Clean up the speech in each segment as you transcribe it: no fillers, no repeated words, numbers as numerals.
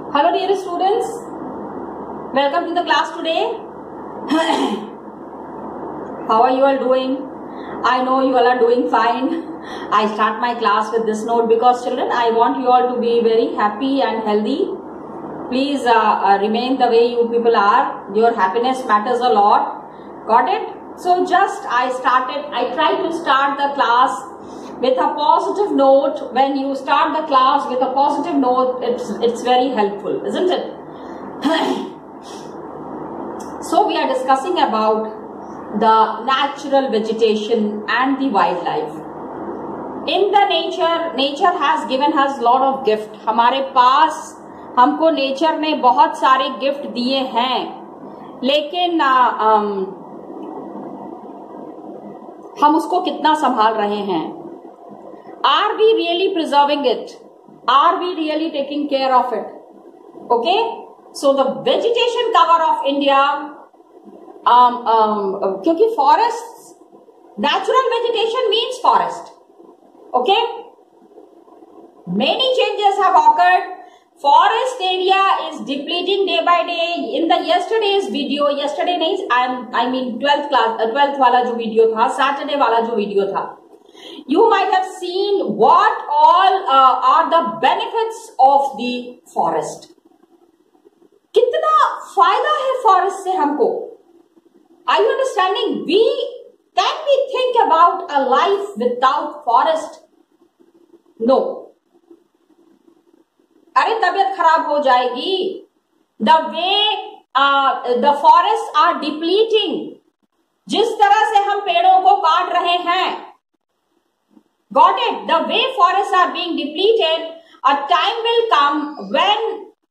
Hello dear students, welcome to the class today. How are you all doing? I know you all are doing fine. I start my class with this note because children, I want you all to be very happy and healthy. Please remain the way you people are. Your happiness matters a lot. Got it? So just I try to start the class with a positive note. When you start the class with a positive note, it's very helpful, isn't it? So we are discussing about the natural vegetation and the wildlife. In the nature has given us lot of gift. हमारे पास हमको nature ने बहुत सारे gift दिए हैं, लेकिन हम उसको कितना संभाल रहे हैं? Are we really preserving it? Are we really taking care of it? Okay, so the vegetation cover of India, क्योंकि forests, natural vegetation means forest. Okay, many changes have occurred. Forest area is depleting day by day. In the yesterday's video, I mean 12th class, 12th वाला जो video था, Saturday वाला जो video था, you might have seen what all are the benefits of the forest. कितना फायदा है forest से हमको? Are you understanding? Can we think about a life without forest? No. अरे तबीयत खराब हो जाएगी. The way the forests are depleting, जिस तरह से हम पेड़ों को काट रहे हैं, got it? The way forests are being depleted, a time will come when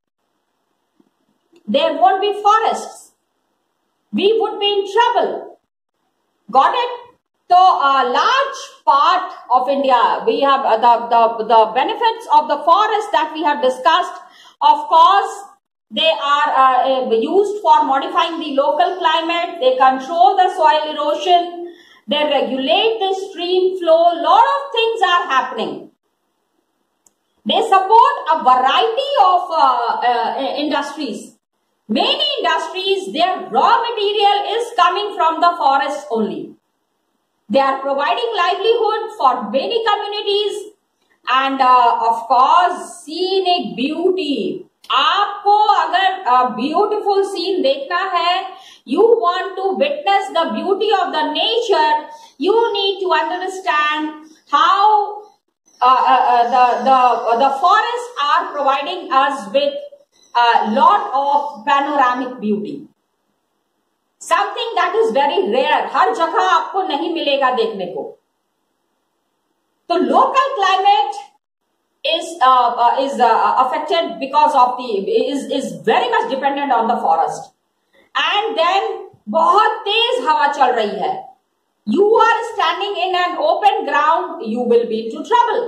there won't be forests. We would be in trouble. Got it? So a large part of India, we have the benefits of the forest that we have discussed. Of course, they are used for modifying the local climate. They control the soil erosion. They regulate the stream flow. Lot of things are happening. They support a variety of industries. Many industries, their raw material is coming from the forest only. They are providing livelihood for many communities and of course scenic beauty. आपको अगर beautiful scene देखना है, you want to witness the beauty of the nature, you need to understand how the forests are providing us with a lot of panoramic beauty. Something that is very rare, हर जगह आपको नहीं मिलेगा देखने को. तो local climate is affected because of is very much dependent on the forest. And then बहुत तेज हवा चल रही है. You are standing in an open ground, you will be into trouble.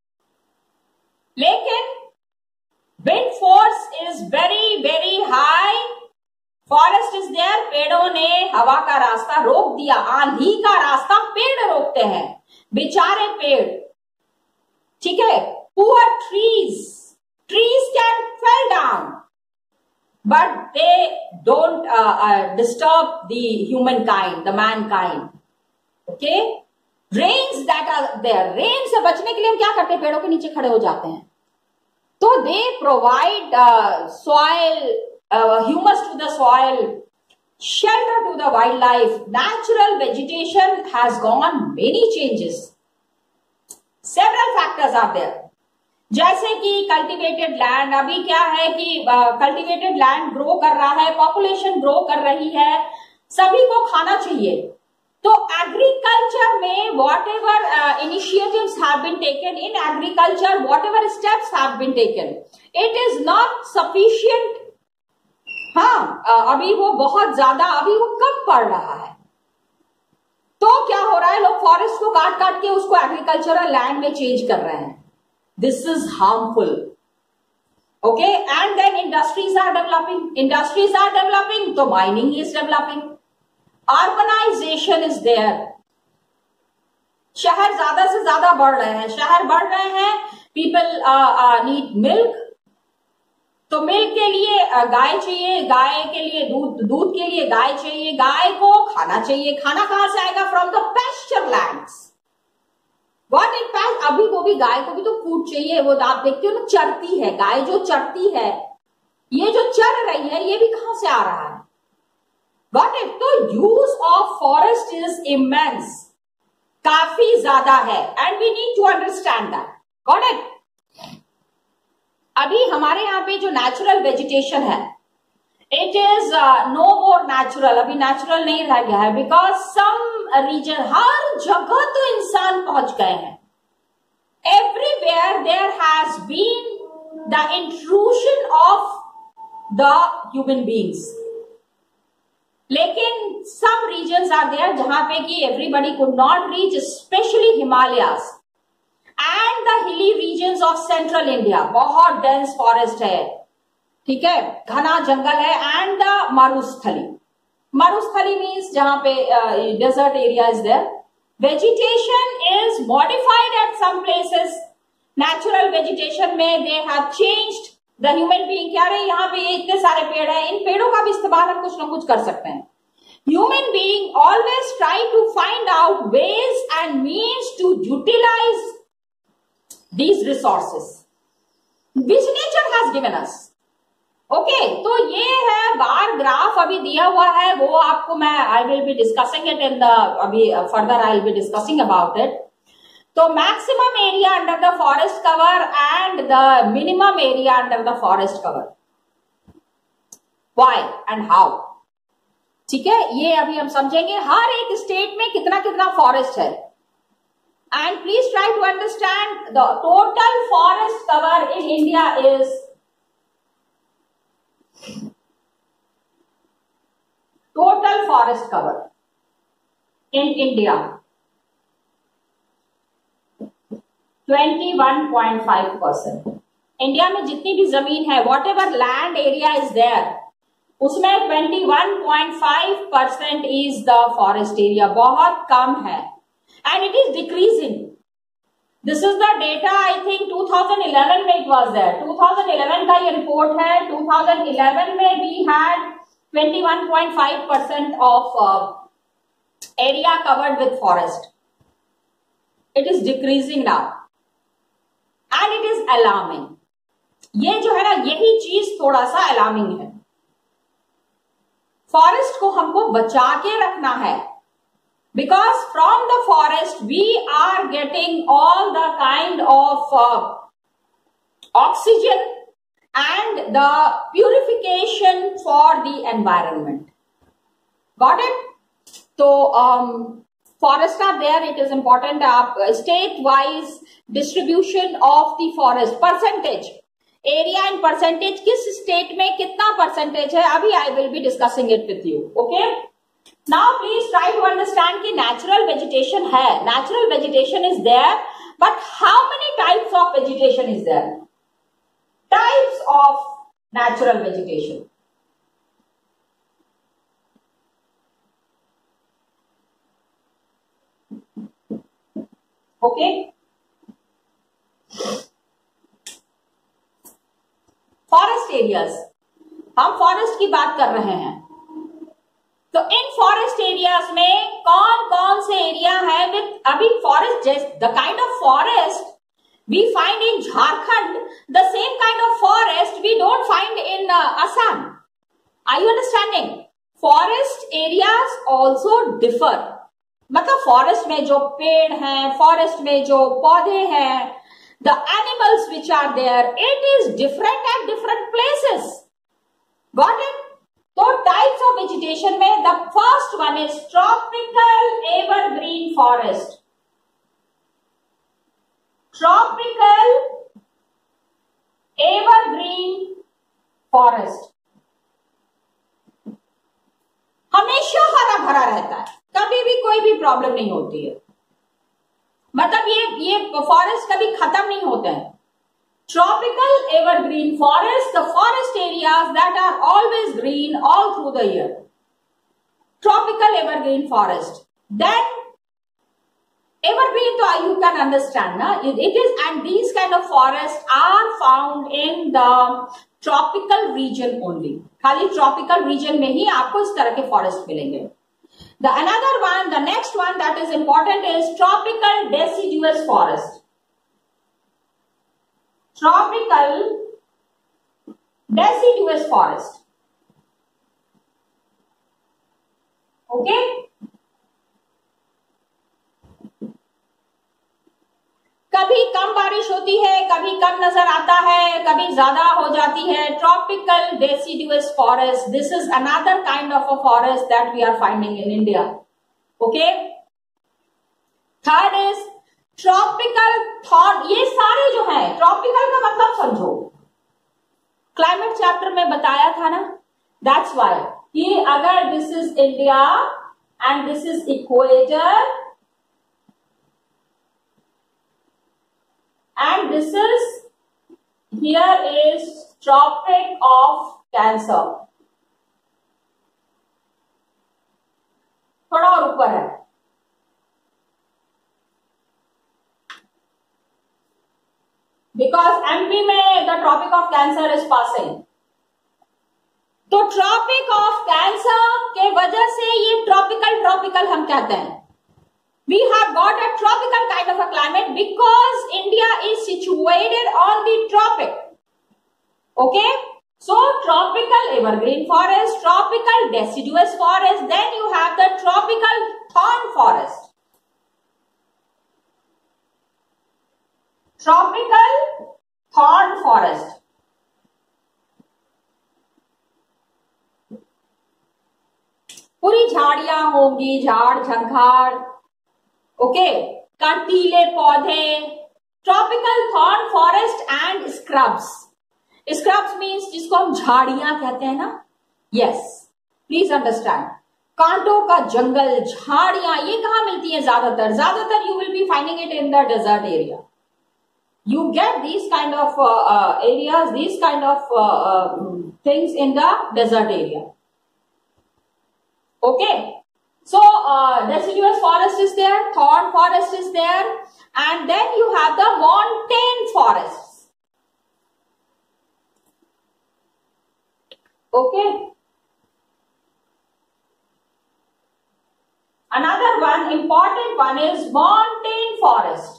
लेकिन wind force is very very high. Forest is there. पेड़ों ने हवा का रास्ता रोक दिया. आंधी का रास्ता पेड़ रोकते हैं, बेचारे पेड़. ठीक है. Poor trees can fell down, but they don't disturb the human kind, the man kind. Okay. Rains that are there, rain से बचने के लिए हम क्या करते हैं? पेड़ों के नीचे खड़े हो जाते हैं. तो they provide soil, humus to the soil, shelter to the wildlife. Natural vegetation has gone many changes. Several factors are there. जैसे कि cultivated land, अभी क्या है कि cultivated land grow कर रहा है, population grow कर रही है, सभी को खाना चाहिए. तो agriculture में whatever initiatives have been taken in agriculture, whatever steps have been taken, it is not sufficient. हाँ, अभी वो बहुत ज्यादा, अभी वो कम पड़ रहा है. तो क्या हो रहा है? लोग फॉरेस्ट को काट काट के उसको एग्रीकल्चरल लैंड में चेंज कर रहे हैं. This is harmful. Okay. And then industries are developing, तो mining is developing. Urbanization is there. शहर ज्यादा से ज्यादा बढ़ रहे हैं. पीपल नीड मिल्क, तो मिल्क के लिए गाय चाहिए, गाय के लिए दूध, दूध के लिए गाय चाहिए, गाय को खाना चाहिए, खाना कहां से आएगा? From the pasture lands. What it pass, अभी को भी गाय को भी तो फूड चाहिए, वो आप देखते हो ना चरती है, गाय जो चरती है, ये जो चर रही है ये भी कहां से आ रहा है? व्हाट इट, तो use of forest is immense, काफी ज्यादा है, and we need to understand that. Got it? अभी हमारे यहाँ पे जो नेचुरल वेजिटेशन है, it is no more natural, अभी नेचुरल नहीं रह गया है, बिकॉज सम रीजन, हर जगह तो इंसान पहुंच गए हैं। Everywhere there has been the intrusion of the human beings, लेकिन सम रीजन्स आर देयर जहां पे कि everybody could not reach, specially Himalayas and the hilly regions of central India, बहुत डेंस फॉरेस्ट है, ठीक है, घना जंगल है, एंड द मरुस्थली, मरुस्थली मीन्स जहां पे desert area is there. Vegetation is modified at some places, natural vegetation में they have changed, the human being क्या रहे, यहाँ पे ये इतने सारे पेड़ हैं, इन पेड़ों का भी इस्तेमाल हम कुछ ना कुछ कर सकते हैं। Human being always try to find out ways and means to utilize these resources which nature has given us. Okay, तो ये है बार ग्राफ अभी दिया हुआ है, वो आपको मैं I will be discussing it in the, अभी further I will be discussing about it. तो maximum area under the forest cover and the minimum area under the forest cover, why and how, ठीक है, ये अभी हम समझेंगे। हर एक state में कितना कितना फॉरेस्ट है, and please try to understand the total forest cover in India is total forest cover in India 21.5%। India में जितनी भी जमीन है, whatever land area is there, उसमें 21.5% इज द फॉरेस्ट एरिया, बहुत कम है, and it is decreasing. This is the data, I think 2011 में it was there, 2011 का ये रिपोर्ट है, 2011 में we had 21.5% of area covered with forest. It is decreasing now and it is alarming. ये जो है ना, यही चीज थोड़ा सा अलार्मिंग है। फॉरेस्ट को हमको बचा के रखना है, because from the forest we are getting all the kind of oxygen and the purification for the environment. Got it? So forests are there, it is important. State wise distribution of the forest percentage, area and percentage, किस state में कितना percentage है, अभी I will be discussing it with you. Okay? Now please try to understand कि natural vegetation है, natural vegetation is there, but how many types of vegetation is there? Types of natural vegetation. Okay? Forest areas, हम forest की बात कर रहे हैं, तो इन forest areas में कौन कौन से एरिया है विद, अभी forest, the kind of forest we find in Jharkhand, the same kind of forest we don't find in Assam. Are you understanding? Forest areas also differ, मतलब फॉरेस्ट में जो पेड़ हैं, फॉरेस्ट में जो पौधे हैं, the animals which are there, it is different at different places. Got it? तो टाइप्स ऑफ वेजिटेशन में the first one is tropical evergreen forest. Tropical evergreen forest हमेशा हरा भरा रहता है, कभी भी कोई भी प्रॉब्लम नहीं होती है, मतलब ये फॉरेस्ट कभी खत्म नहीं होते हैं। Tropical evergreen forest, the forest areas that are always green all through the year. Tropical evergreen forest. Then evergreen, so you can understand, na? It is, and these kind of forests are found in the tropical region only, खाली tropical region में ही आपको इस तरह के forest मिलेंगे. The another one, the next one that is important is tropical deciduous forest. Tropical deciduous forest. Okay? कभी कम बारिश होती है, कभी कम नजर आता है, कभी ज्यादा हो जाती है. Tropical deciduous forest, this is another kind of a forest that we are finding in India. Okay? Third is tropical thorn. ये सारे जो है, ट्रॉपिकल का मतलब समझो, क्लाइमेट चैप्टर में बताया था ना. That's why कि अगर this is India and this is equator and this is, here is Tropic of Cancer, थोड़ा और ऊपर है. Because MP में the Tropic of Cancer is passing. तो Tropic of Cancer के वजह से ये ट्रॉपिकल हम कहते हैं. We have got a tropical kind of a climate because India is situated on the tropic. Okay? So, tropical evergreen forest, tropical deciduous forest, then you have the tropical thorn forest. Tropical thorn forest. पूरी झाड़ियां होंगी, झाड़ झंखाड़, okay, कंटीले पौधे. Tropical thorn forest and scrubs. Scrubs means जिसको हम झाड़ियां कहते हैं ना. Yes, please understand. कांटों का जंगल, झाड़ियां, ये कहां मिलती है ज्यादातर you will be finding it in the desert area. You get these kind of areas, these kind of things in the desert area. Okay, so deciduous forest is there, thorn forest is there, and then you have the montane forests. Okay, another one important one is montane forest.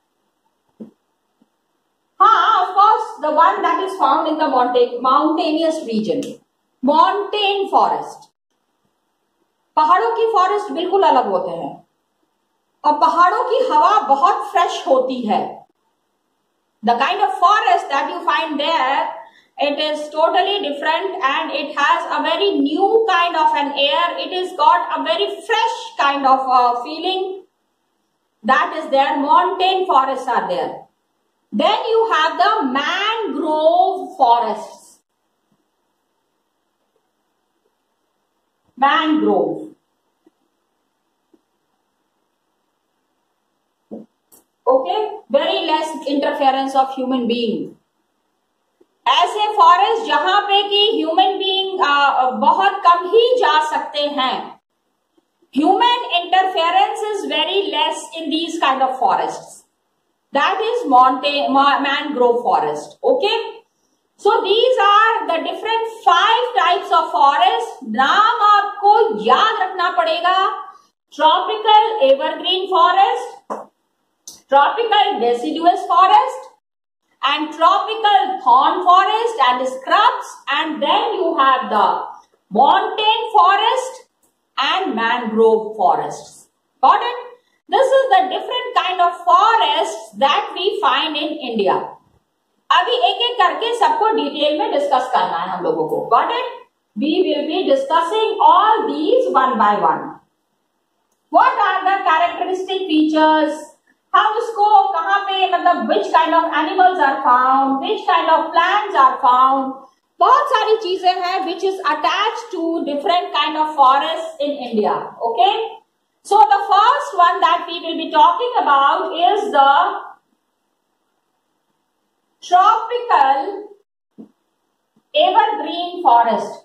Of course, the one that is found in the mountainous region, montane forest. पहाड़ों की forest बिल्कुल अलग होते हैं और पहाड़ों की हवा बहुत फ्रेश होती है. The kind of forest that you find there, it is totally different and it has a very new kind of an air. It is got a very fresh kind of feeling that is there. Mountain forest are there. Then you have the mangrove forest. Mangrove. Okay, very less interference of human being. ऐसे forest जहां पे कि human being बहुत कम ही जा सकते हैं. Human interference is very less in these kind of forests. That is mangrove forest. Okay. So these are the different 5 types of forest. नाम आपको याद रखना पड़ेगा. Tropical evergreen forest, tropical deciduous forest, and tropical thorn forest and scrubs, and then you have the montane forest and mangrove forests. Got it? This is the different kind of forests that we find in India. अभी एक एक करके सबको detail में discuss करना है हम लोगों को. Got it? We will be discussing all these one by one. What are the characteristic features, हम उसको कहां पे, मतलब which kind of animals are found, which kind of plants are found. बहुत सारी चीजें हैं which is attached to different kind of forest in India. Okay, so the first one that we will be talking about is the tropical evergreen forest.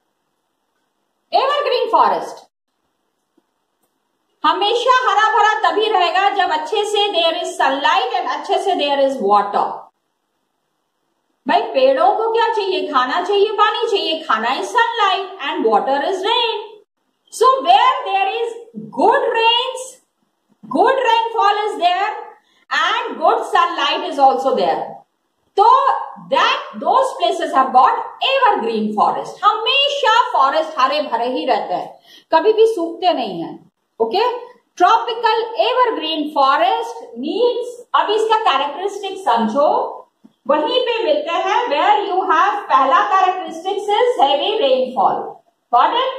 Evergreen forest हमेशा हरा भरा तभी रहेगा जब अच्छे से देयर इज सनलाइट एंड अच्छे से देयर इज वाटर। भाई पेड़ों को क्या चाहिए? खाना चाहिए, पानी चाहिए। खाना is sunlight and water is rain. So where there is good rains, good rainfall is there and good sunlight is also there, तो that those places have got evergreen forest। हमेशा फॉरेस्ट हरे भरे ही रहते हैं, कभी भी सूखते नहीं हैं। Okay, tropical evergreen forest means, अब इसका कैरेक्टरिस्टिक समझो, वहीं पे मिलते हैं वेयर यू हैव, पहला characteristics is heavy rainfall. Got it?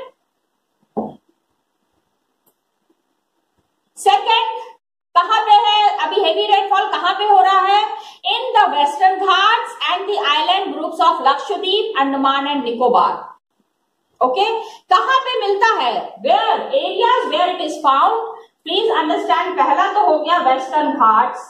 Second, कहां पे है अभी हेवी रेनफॉल? कहां पे हो रहा है? In the western Ghats and the island groups of Lakshadweep, Andaman and Nicobar. Okay, कहां पे मिलता है? Where areas where it is found, please understand. पहला तो हो गया western Ghats.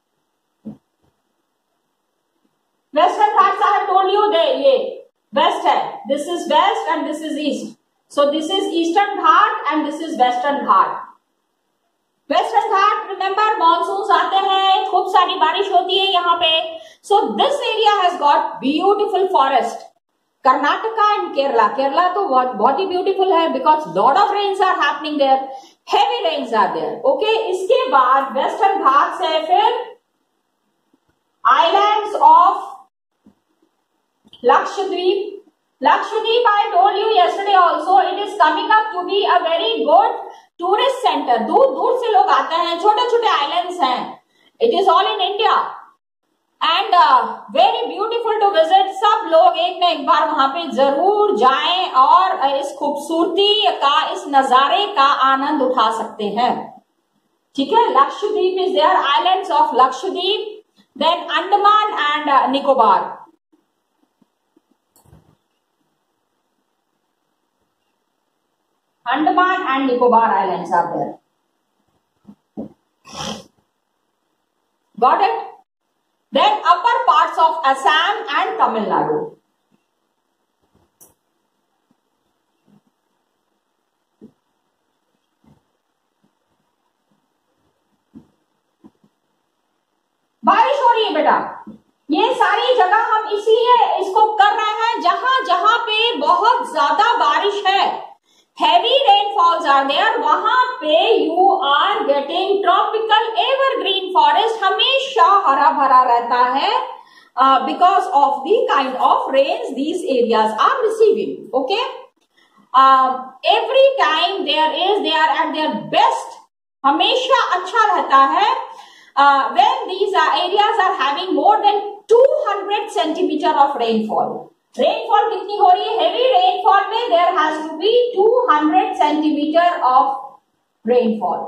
Western Ghats I have told you they, ये वेस्ट है, this is west and this is east, so this is eastern Ghat and this is western Ghat. Western Ghat, remember monsoon आते हैं, खूब सारी बारिश होती है यहाँ पे। So this area has got beautiful forest. Karnataka and Kerala, Kerala तो बहुत ही ब्यूटीफुल है because lot of rains are happening there, heavy rains are there. Okay, इसके बाद वेस्टर्न घाट से फिर islands of Lakshadweep. Lakshadweep, I told you yesterday also, it is coming up to be a very good tourist center। दूर दूर से लोग आते हैं, छोटे छोटे आइलैंड्स हैं। It is all in India and very beautiful to visit। सब लोग एक न एक बार वहां पे जरूर जाएं और इस खूबसूरती का, इस नजारे का आनंद उठा सकते हैं। ठीक है, Lakshadweep is there, islands of Lakshadweep, then Andaman and Nicobar. Andaman and Nicobar Islands are there. Got it? Then upper parts of Assam and Tamil Nadu. बारिश हो रही है बेटा, ये सारी जगह हम इसलिए इसको कर रहे हैं जहां जहां पे बहुत ज्यादा बारिश है, heavy rainfalls are there, वहां पे you are getting tropical evergreen forest। हमेशा हरा भरा रहता है because of the kind of rains these areas are receiving। Okay, every time they are at their best, हमेशा अच्छा रहता है when these areas are having more than 200 centimeter of rainfall। Rainfall कितनी हो रही है? हेवी रेनफॉल में there has to be 200 centimeter of rainfall.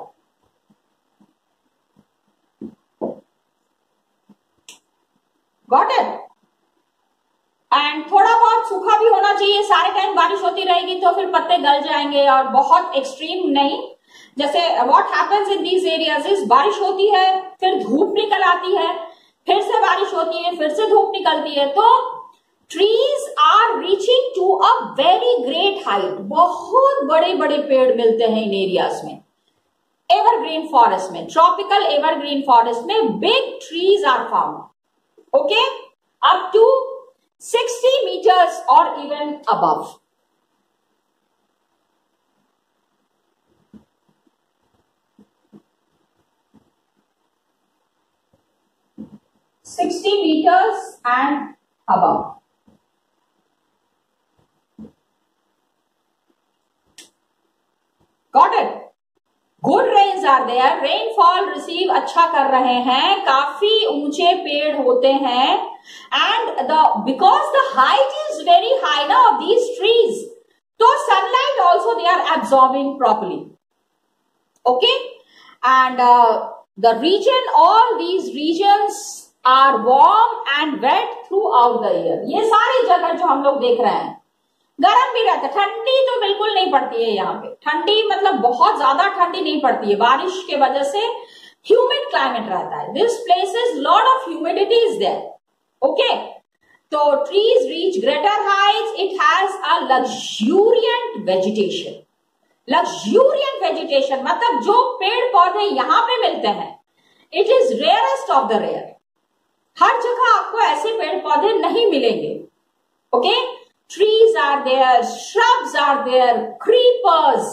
Got it? And थोड़ा बहुत सूखा भी होना चाहिए। सारे टाइम बारिश होती रहेगी तो फिर पत्ते गल जाएंगे, और बहुत एक्सट्रीम नहीं। जैसे what happens in these areas is, बारिश होती है, फिर धूप निकल आती है, फिर से बारिश होती है, फिर से धूप निकलती है, तो trees are reaching to a very great height। बहुत बड़े बड़े पेड़ मिलते हैं इन एरियाज में, एवरग्रीन फॉरेस्ट में, ट्रॉपिकल एवरग्रीन फॉरेस्ट में big trees are found. Okay, up to 60 meters or even above। meters and above। Got it? Good rains are there, rainfall receive अच्छा कर रहे हैं, काफी ऊंचे पेड़ होते हैं, and because the height is very high now of these trees, so sunlight also they are absorbing properly। Okay, and the region, all these regions are warm and wet throughout the year। ये सारी जगह जो हम लोग देख रहे हैं गर्म भी रहता है, ठंडी तो बिल्कुल नहीं पड़ती है यहाँ पे। ठंडी मतलब बहुत ज्यादा ठंडी नहीं पड़ती है, बारिश के वजह से ह्यूमिड क्लाइमेट रहता है। This place is lot of humidity is there. Okay, तो trees reach greater heights, it has a luxuriant vegetation. Luxuriant vegetation मतलब जो पेड़ पौधे यहां पे मिलते हैं, it is rarest of the rare. हर जगह आपको ऐसे पेड़ पौधे नहीं मिलेंगे। Okay, trees are there, shrubs are there, creepers,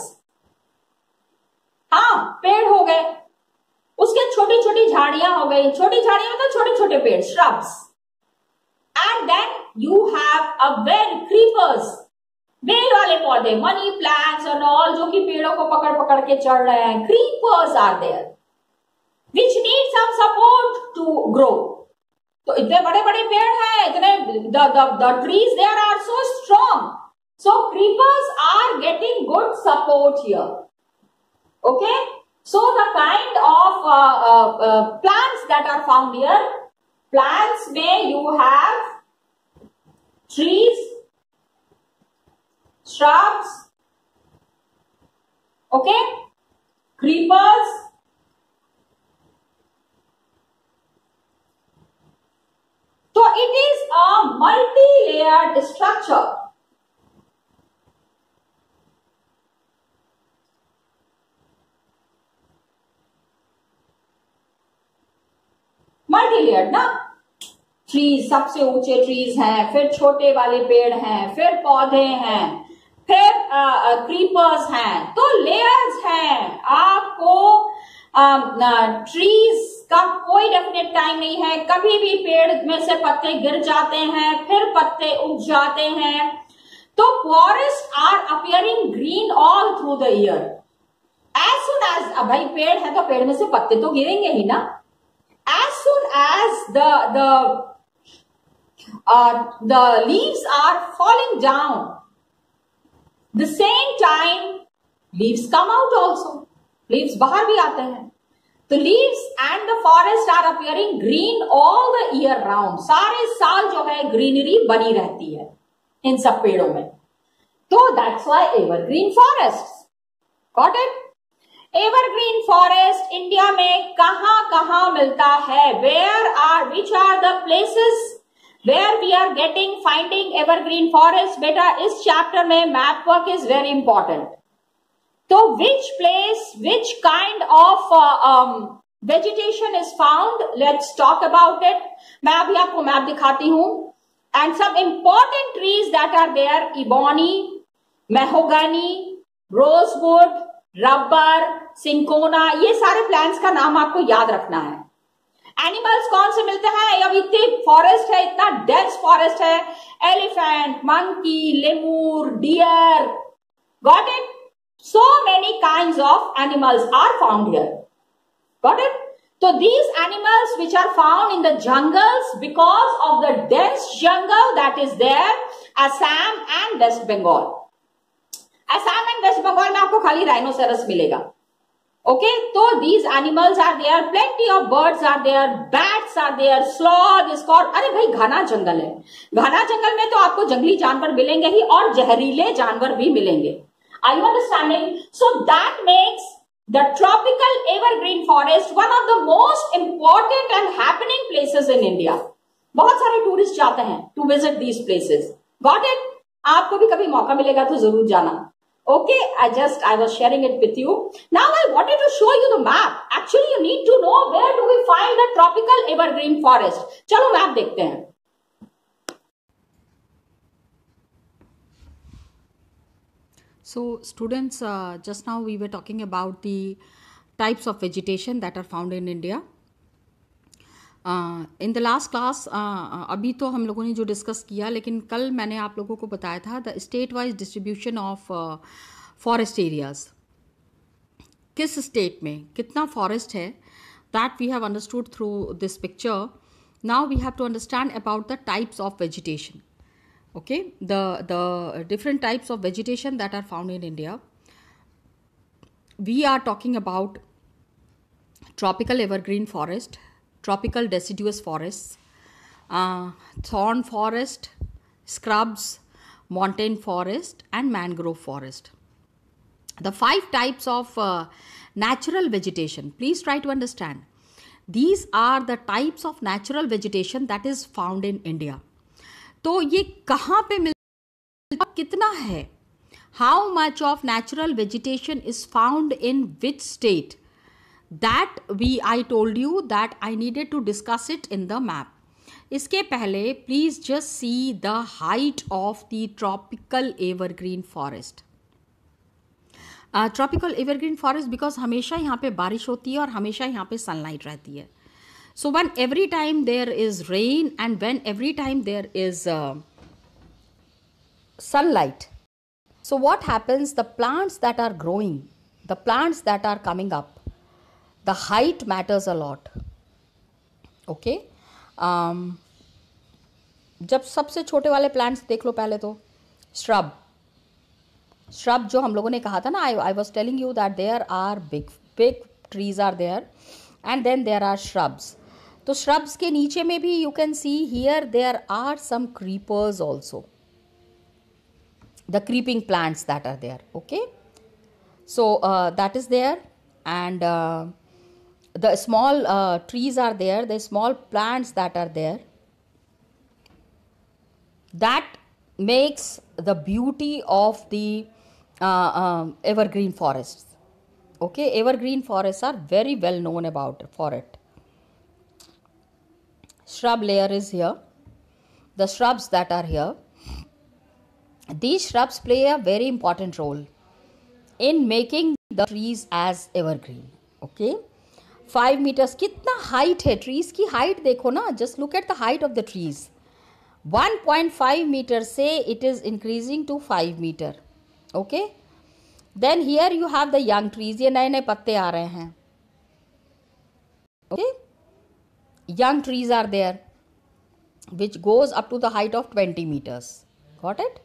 हाँ पेड़ हो गए, उसके छोटी छोटी झाड़ियां हो गई, छोटी झाड़ियां मतलब छोटे छोटे पेड़, shrubs, and then you have a very creepers, बेल वाले पौधे, मनी प्लांट्स एंड ऑल, जो कि पेड़ों को पकड़ पकड़ के चढ़ रहे हैं। Creepers are there which need some support to grow. तो इतने बड़े बड़े पेड़ हैं, इतने the trees there are so strong, so creepers are getting good support here. Okay, so the kind of plants that are found here, plants where you have trees, shrubs, okay, creepers, so it is a multi-layered structure. Multilayered ना, trees सबसे ऊंचे trees हैं, फिर छोटे वाले पेड़ हैं, फिर पौधे हैं, फिर क्रीपर्स हैं, तो लेयर्स हैं। आपको ट्रीज का कोई डेफिनेट टाइम नहीं है, कभी भी पेड़ में से पत्ते गिर जाते हैं, फिर पत्ते उग जाते हैं। तो forest are appearing green all through the year. As soon as, भाई पेड़ है तो पेड़ में से पत्ते तो गिरेंगे ही ना। As soon as the leaves are falling down, the same time leaves come out also. Leaves बाहर भी आते हैं। तो leaves and the forest are appearing green all the year round. सारे साल जो है ग्रीनरी बनी रहती है इन सब पेड़ों में। तो that's why evergreen forests. Got it? Evergreen forest India में कहां कहां मिलता है? Which are the places where we are getting finding evergreen forest? बेटा इस चैप्टर में map work is very important. तो which place, which kind of vegetation is found, let's talk about it. मैं अभी आपको मैप दिखाती हूं। And some important trees that are there, ebony, mahogany, rosewood, rubber, cinchona, ये सारे plants का नाम आपको याद रखना है। एनिमल्स कौन से मिलते हैं? अब इतनी फॉरेस्ट है, इतना डेंस फॉरेस्ट है, elephant, monkey, lemur, deer, got it? So many kinds of animals are found here, got it? तो these animals which are found in the jungles because of the dense jungle that is there, Assam and West Bengal. Assam and West Bengal में आपको खाली rhinoceros मिलेगा। Okay, तो these animals are there, plenty of birds are there, bats are there, sloth, skunk। अरे भाई घना जंगल है, घना जंगल में तो आपको जंगली जानवर मिलेंगे ही और जहरीले जानवर भी मिलेंगे। Are you understanding? So that makes the tropical evergreen forest one of the most important and happening places in India. बहुत सारे टूरिस्ट जाते हैं to visit these places. Got it? आपको भी कभी मौका मिलेगा तो जरूर जाना। Okay, I was sharing it with you. Now I wanted to show you the map. Actually, you need to know where do we find the tropical evergreen forest. चलो map देखते हैं। So students, just now we were talking about the types of vegetation that are found in India. In the last class, अभी तो हम लोगों ने जो discuss किया, लेकिन कल मैंने आप लोगों को बताया था the state wise distribution of forest areas. किस स्टेट में कितना फॉरेस्ट है, that we have understood through this picture. Now we have to understand about the types of vegetation. Okay, the different types of vegetation that are found in India. We are talking about tropical evergreen forest, tropical deciduous forests, thorn forest, scrubs, montane forest, and mangrove forest. The 5 types of natural vegetation. Please try to understand. These are the types of natural vegetation that is found in India. तो ये कहाँ पे मिलता, कितना है, how much of natural vegetation is found in which state, that I told you that I needed to discuss it in the map. इसके पहले please just see the height of the tropical evergreen forest. Tropical evergreen forest because हमेशा यहाँ पे बारिश होती है और हमेशा यहाँ पे सनलाइट रहती है. So when every time there is rain and when every time there is sunlight, so what happens, the plants that are growing, the plants that are coming up, the height matters a lot. Okay, जब सबसे छोटे वाले plants देख लो पहले तो shrub जो हम लोगों ने कहा था ना, I was telling you that there are big trees are there and then there are shrubs. तो श्रब्स के नीचे में भी you can see here there are some creepers also, the creeping plants that are there. Okay, so that is there, and the small trees are there, the small plants that are there, that makes the beauty of the evergreen forests. Okay, evergreen forests are very well known about for it. Shrub layer is here, the shrubs that are here, these shrubs play a very important role in making the trees as evergreen. Okay, 5 meters कितना height है trees की, height देखो ना, just look at the height of the trees. 1.5 meter से it is increasing to 5 meter. Okay, then here you have the young trees, ये नए नए पत्ते आ रहे हैं. Okay, young trees are there which goes up to the height of 20 meters. Got it?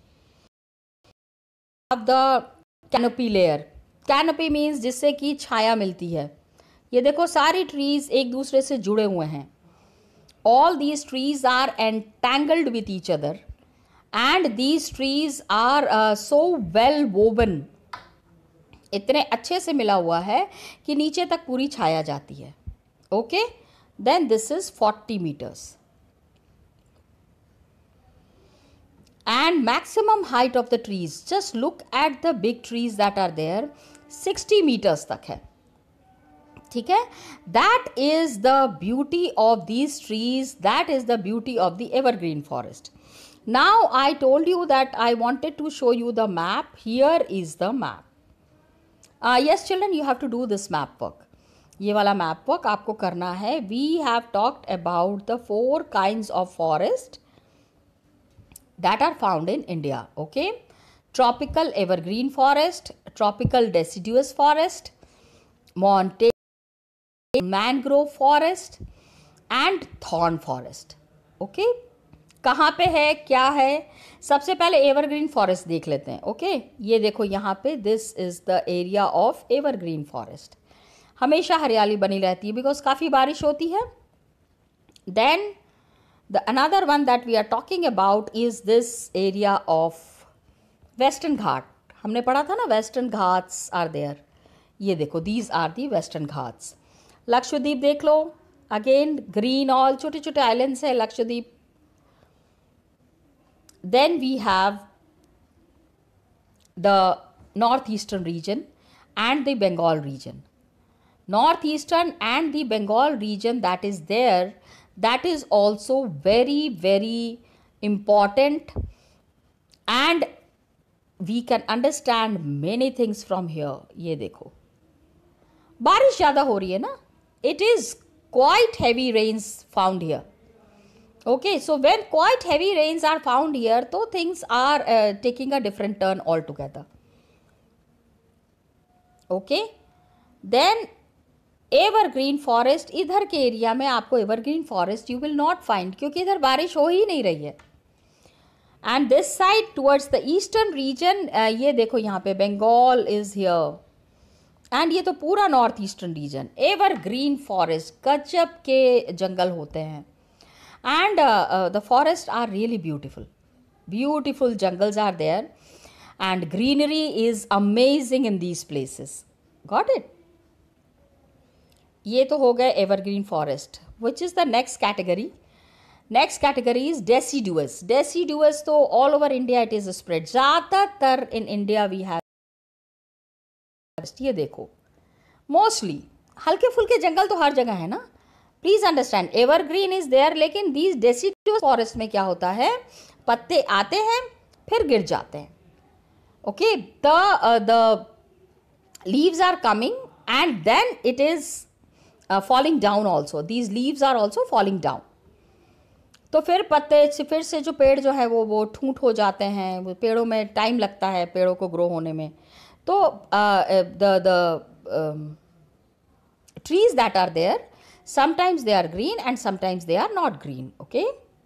The canopy layer, canopy means जिससे कि छाया मिलती है. ये देखो सारी ट्रीज एक दूसरे से जुड़े हुए हैं. All these trees are entangled with each other and these trees are so well woven, इतने अच्छे से मिला हुआ है कि नीचे तक पूरी छाया जाती है. Okay, then this is 40 meters. And maximum height of the trees, just look at the big trees that are there, 60 meters तक है. ठीक है, that is the beauty of these trees, that is the beauty of the evergreen forest. Now I told you that I wanted to show you the map. Here is the map. Yes children, you have to do this map work. ये वाला map work आपको करना है. We have talked about the 4 kinds of forest that are found in India. Okay, tropical evergreen forest, tropical deciduous forest, montane mangrove forest and thorn forest. Okay, कहाँ पे है, क्या है? सबसे पहले एवरग्रीन फॉरेस्ट देख लेते हैं. ओके, ये देखो यहाँ पे, this is the area of evergreen forest. हमेशा हरियाली बनी रहती है बिकॉज काफ़ी बारिश होती है. Then the another one that we are talking about is this area of western ghat. हमने पढ़ा था ना, western ghats are there. ये देखो, these are the western ghats. Lakshadweep देख लो, again green, all छोटे छोटे islands है Lakshadweep. Then we have the northeastern region and the Bengal region. Northeastern and the Bengal region that is there, that is also very very important, and we can understand many things from here. ये देखो बारिश ज़्यादा हो रही है ना, it is quite heavy rains found here. Okay, so when quite heavy rains are found here, तो things are taking a different turn altogether. Okay, then evergreen forest, इधर के एरिया में आपको evergreen forest you will not find, क्योंकि इधर बारिश हो ही नहीं रही है. And this side towards the eastern region, ये देखो यहाँ पे बंगाल इज हियर, एंड ये तो पूरा north eastern region. Evergreen forest, गजब के जंगल होते हैं, and the forest are really beautiful, beautiful jungles are there, and greenery is amazing in these places. Got it? ये तो हो गए evergreen forest. Which is the next category? Next category is deciduous. Deciduous तो all over India it is spread. ज़्यादातर in India we have, ये देखो mostly हल्के फुल्के जंगल तो हर जगह है ना. Please understand, evergreen is there, लेकिन दीज डेसिडुअस फॉरेस्ट में क्या होता है, पत्ते आते हैं फिर गिर जाते हैं. Okay, the leaves are coming and then it is falling down also. These leaves are also falling down. तो फिर पत्ते फिर से जो पेड़ जो है वो ठूंठ हो जाते हैं. वो पेड़ों में टाइम लगता है पेड़ों को ग्रो होने में. तो the trees that are there, sometimes they are green and sometimes they are not green. Okay,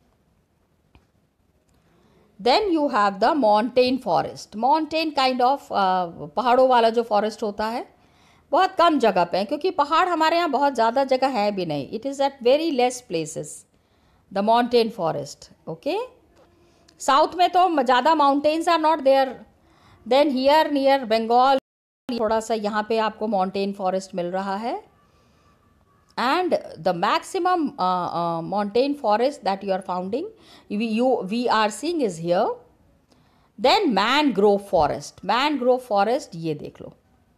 then you have the montane forest. montane kind of पहाड़ों वाला जो फॉरेस्ट होता है बहुत कम जगह पे है, क्योंकि पहाड़ हमारे यहाँ बहुत ज़्यादा जगह है भी नहीं. It is at very less places the montane forest. Okay, south में तो ज़्यादा mountains are not there. Then here near Bengal थोड़ा सा यहाँ पे आपको montane forest मिल रहा है. And the maximum montane forest that you are finding, we are seeing is here. Then mangrove forest. mangrove forest ये देख लो.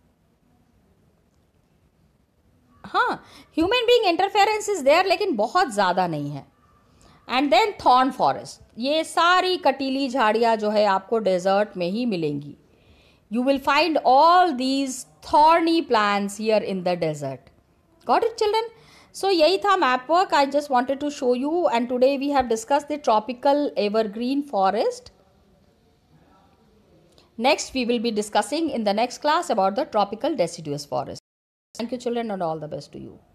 हाँ, human being interference is there लेकिन बहुत ज़्यादा नहीं है. And then thorn forest. ये सारी कटीली झाड़ियाँ जो है आपको डेजर्ट में ही मिलेंगी. You will find all these thorny plants here in the desert. Got it, children? So यही था map work. I just wanted to show you, and today we have discussed the tropical evergreen forest. Next we will be discussing in the next class about the tropical deciduous forest. Thank you, children, and all the best to you.